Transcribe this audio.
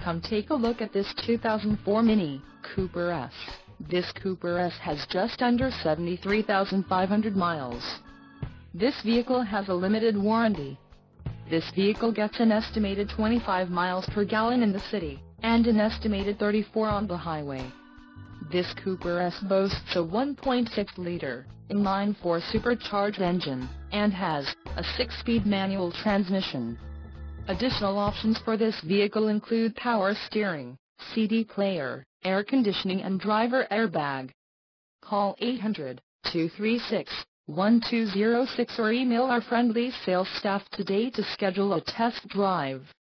Come take a look at this 2004 Mini Cooper S. This Cooper S has just under 73,500 miles. This vehicle has a limited warranty. This vehicle gets an estimated 25 miles per gallon in the city, and an estimated 34 on the highway. This Cooper S boasts a 1.6-liter, inline-4 supercharged engine, and has a 6-speed manual transmission. Additional options for this vehicle include power steering, CD player, air conditioning and driver airbag. Call 800-236-1206 or email our friendly sales staff today to schedule a test drive.